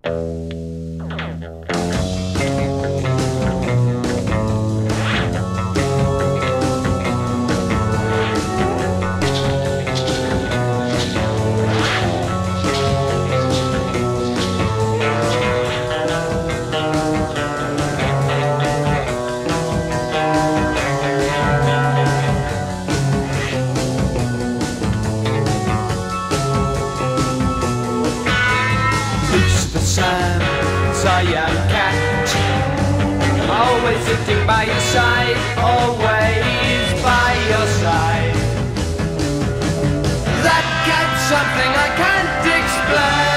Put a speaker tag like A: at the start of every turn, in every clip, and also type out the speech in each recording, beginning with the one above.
A: Young cat, always sitting by your side, always by your side. That cat's something I can't explain.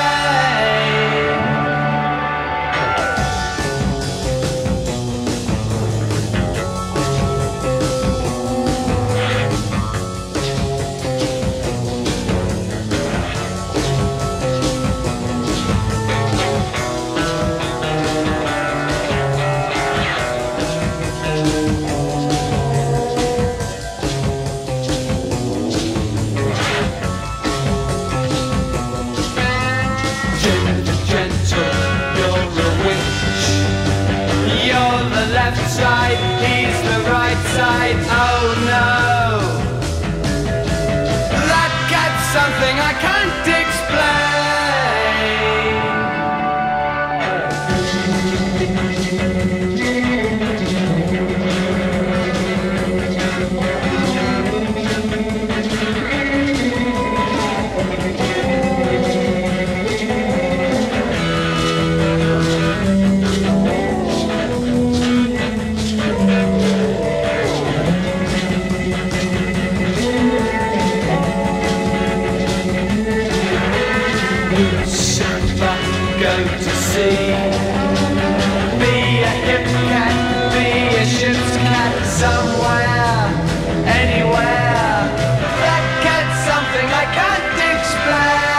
A: Left side, he's the right side, oh no. That cat's something I can't go to sea. Be a hip cat, be a ship's cat, somewhere, anywhere. That cat's something I can't explain.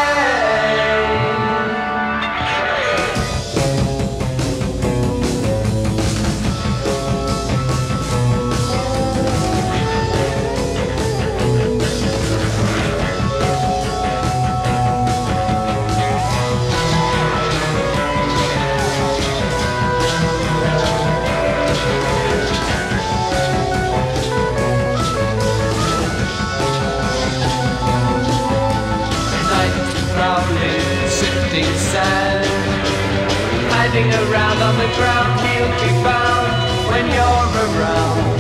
A: Sifting sand, hiding around on the ground, he'll be found when you're around.